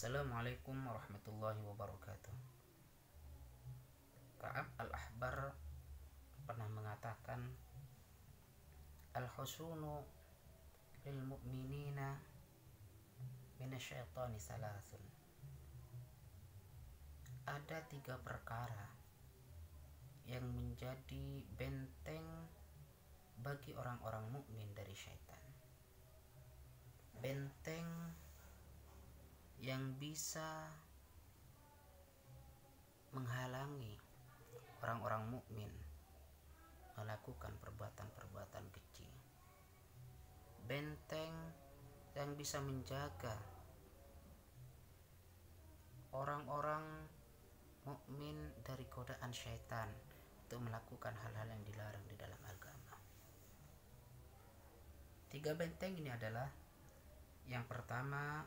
Assalamualaikum warahmatullahi wabarakatuh. Ka'ab al-Ahbar pernah mengatakan, Al-husunu lil mu'minina minasyaitani salasun. Ada 3 perkara yang menjadi benteng bagi orang-orang mukmin dari syaitan. Benteng yang bisa menghalangi orang-orang mukmin melakukan perbuatan-perbuatan keji. Benteng yang bisa menjaga orang-orang mukmin dari godaan syaitan untuk melakukan hal-hal yang dilarang di dalam agama. 3 benteng ini adalah, yang pertama,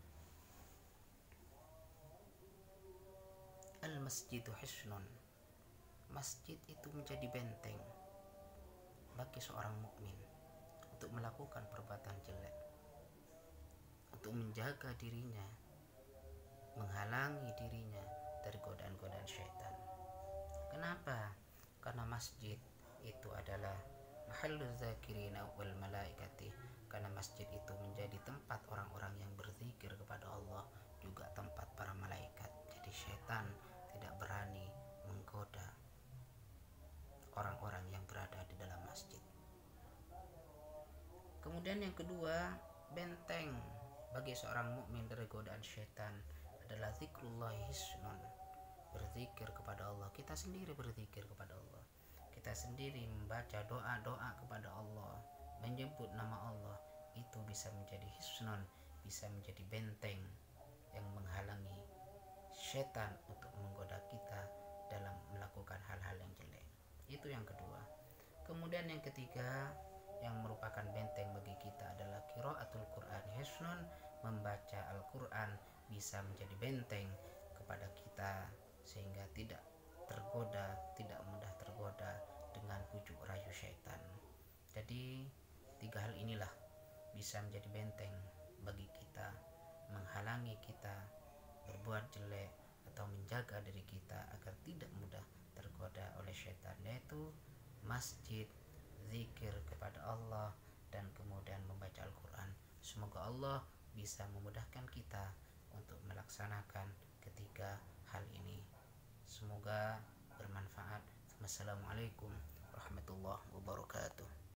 al-masjidu hisnun. Masjid itu menjadi benteng bagi seorang mukmin untuk melakukan perbuatan jelek, untuk menjaga dirinya, menghalangi dirinya dari godaan-godaan syaitan. Kenapa? Karena masjid itu adalah mahalluz zakirina wal malaikati. Karena masjid itu menjadi tempat orang-orang yang berzikir kepada Allah, juga tempat para malaikat. Jadi syaitan tidak berani menggoda orang-orang yang berada di dalam masjid. Kemudian yang kedua, benteng bagi seorang mukmin dari godaan syaitan adalah zikrullah hisnun. Berzikir kepada Allah. Kita sendiri berzikir kepada Allah. Kita sendiri membaca doa-doa kepada Allah, menyebut nama Allah. Itu bisa menjadi hisnun, bisa menjadi benteng yang menghalangi syaitan untuk menggoda kita dalam melakukan hal-hal yang jelek. Itu yang kedua. Kemudian yang ketiga, yang merupakan benteng bagi kita adalah qiraatul Quran hisnun. Membaca Al-Quran bisa menjadi benteng kepada kita sehingga tidak tergoda, tidak mudah tergoda dengan bujuk rayu syaitan. Jadi 3 hal inilah bisa menjadi benteng bagi kita, menghalangi kita berbuat jelek atau menjaga diri kita agar tidak mudah tergoda oleh syaitan, yaitu masjid, zikir kepada Allah, dan kemudian membaca Al-Quran. Semoga Allah bisa memudahkan kita untuk melaksanakan ketiga hal ini. Semoga bermanfaat. Wassalamualaikum warahmatullahi wabarakatuh.